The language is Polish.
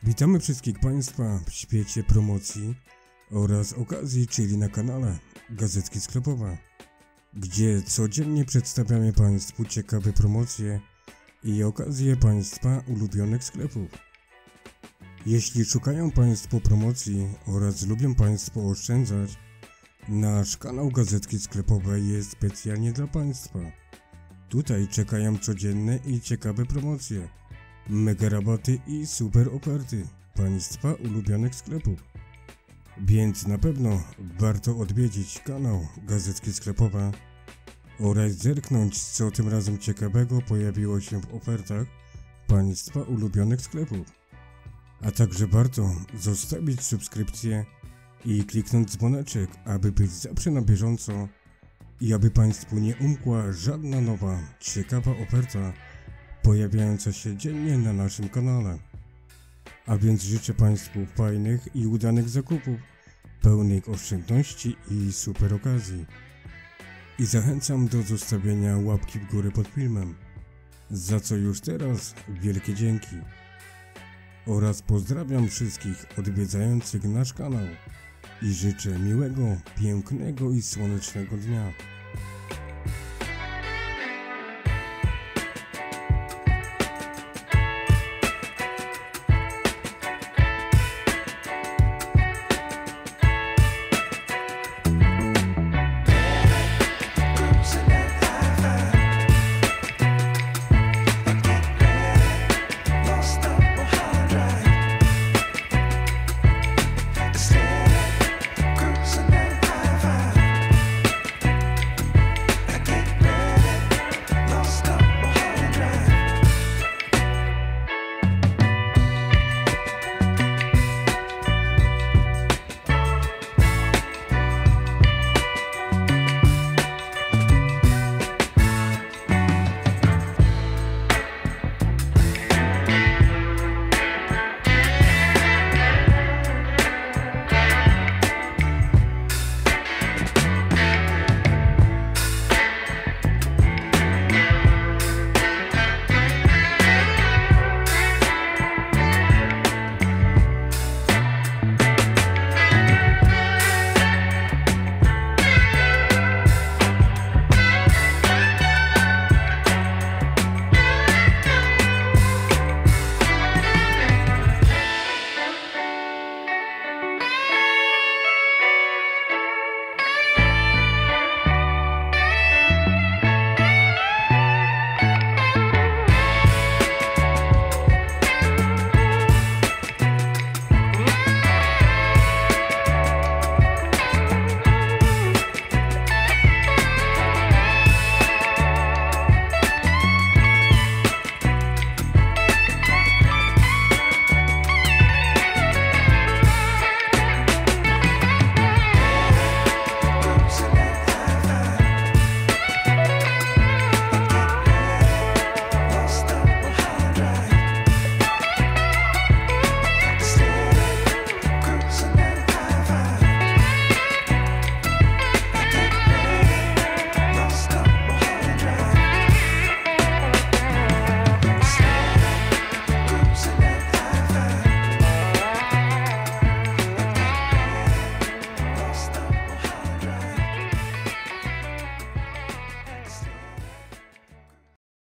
Witamy wszystkich Państwa w świecie promocji oraz okazji, czyli na kanale Gazetki Sklepowe, gdzie codziennie przedstawiamy Państwu ciekawe promocje i okazje Państwa ulubionych sklepów. Jeśli szukają Państwo promocji oraz lubią Państwo oszczędzać, nasz kanał Gazetki Sklepowe jest specjalnie dla Państwa. Tutaj czekają codzienne i ciekawe promocje, mega rabaty i super oferty Państwa ulubionych sklepów. Więc na pewno warto odwiedzić kanał Gazetki Sklepowe oraz zerknąć, co tym razem ciekawego pojawiło się w ofertach Państwa ulubionych sklepów. A także warto zostawić subskrypcję i kliknąć dzwoneczek, aby być zawsze na bieżąco i aby Państwu nie umkła żadna nowa, ciekawa oferta pojawiająca się dziennie na naszym kanale. A więc życzę Państwu fajnych i udanych zakupów, pełnych oszczędności i super okazji. I zachęcam do zostawienia łapki w górę pod filmem, za co już teraz wielkie dzięki. Oraz pozdrawiam wszystkich odwiedzających nasz kanał i życzę miłego, pięknego i słonecznego dnia.